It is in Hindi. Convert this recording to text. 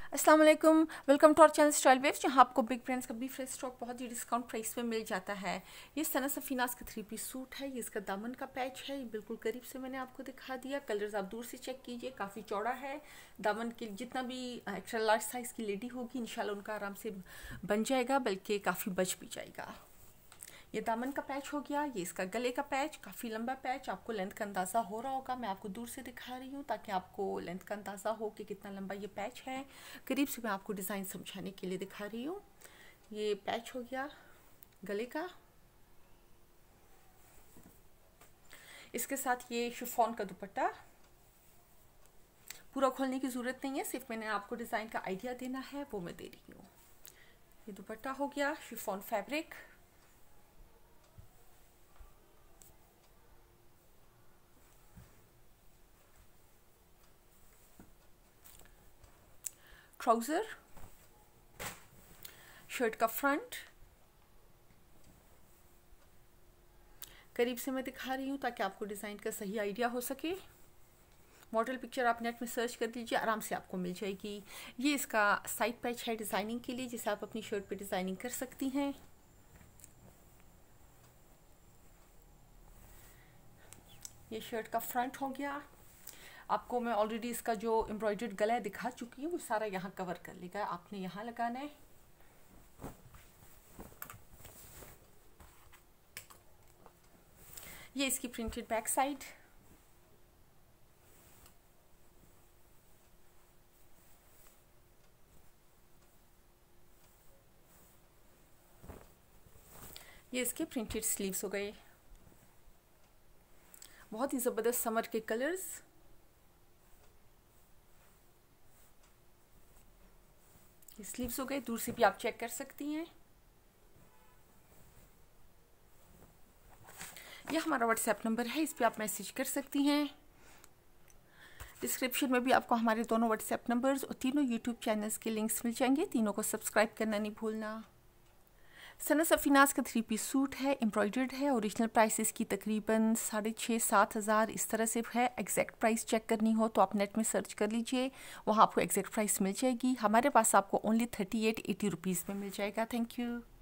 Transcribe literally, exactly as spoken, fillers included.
अस्सलाम वालेकुम, welcome to our channel style waves, जहाँ आपको बिग ब्रांड्स का भी फ्रेश स्टॉक बहुत ही डिस्काउंट प्राइस में मिल जाता है। ये सना सफीनास का थ्री पीस सूट है। ये इसका दामन का पैच है। ये बिल्कुल करीब से मैंने आपको दिखा दिया। कलर्स आप दूर से चेक कीजिए, काफ़ी चौड़ा है। दामन के जितना भी एक्स्ट्रा लार्ज साइज़ की लेडी होगी इंशाल्लाह उनका आराम से बन जाएगा, बल्कि काफ़ी बच भी जाएगा। ये दामन का पैच हो गया। ये इसका गले का पैच, काफ़ी लंबा पैच, आपको लेंथ का अंदाज़ा हो रहा होगा। मैं आपको दूर से दिखा रही हूँ ताकि आपको लेंथ का अंदाज़ा हो कि कितना लंबा ये पैच है। करीब से मैं आपको डिज़ाइन समझाने के लिए दिखा रही हूँ। ये पैच हो गया गले का। इसके साथ ये शिफॉन का दुपट्टा। पूरा खोलने की ज़रूरत नहीं है, सिर्फ मैंने आपको डिज़ाइन का आइडिया देना है, वो मैं दे रही हूँ। ये दुपट्टा हो गया शिफॉन फैब्रिक। ट्राउज़र, शर्ट का फ्रंट। करीब से मैं दिखा रही हूँ ताकि आपको डिज़ाइन का सही आइडिया हो सके। मॉडल पिक्चर आप नेट में सर्च कर लीजिए, आराम से आपको मिल जाएगी। ये इसका साइड पैच है डिज़ाइनिंग के लिए, जिसे आप अपनी शर्ट पे डिज़ाइनिंग कर सकती हैं। ये शर्ट का फ्रंट हो गया। आपको मैं ऑलरेडी इसका जो एम्ब्रॉयडर्ड गला दिखा चुकी हूँ, वो सारा यहाँ कवर कर लेगा। आपने यहाँ लगाना है। ये इसकी प्रिंटेड बैक साइड। ये इसके प्रिंटेड स्लीव्स हो गए। बहुत ही ज़बरदस्त समर के कलर्स। ये स्लीव्स हो गए, दूर से भी आप चेक कर सकती हैं। ये हमारा व्हाट्सएप नंबर है, इस पर आप मैसेज कर सकती हैं। डिस्क्रिप्शन में भी आपको हमारे दोनों व्हाट्सएप नंबर्स और तीनों यूट्यूब चैनल्स के लिंक्स मिल जाएंगे। तीनों को सब्सक्राइब करना नहीं भूलना। सना सफीनास का थ्री पीस सूट है, एम्ब्रॉयडर्ड है। ओरिजिनल प्राइस इसकी तकरीबन साढ़े छः सात हज़ार इस तरह से है। एग्जैक्ट प्राइस चेक करनी हो तो आप नेट में सर्च कर लीजिए, वहाँ आपको एग्जैक्ट प्राइस मिल जाएगी। हमारे पास आपको only thirty eight eighty rupees में मिल जाएगा। Thank you.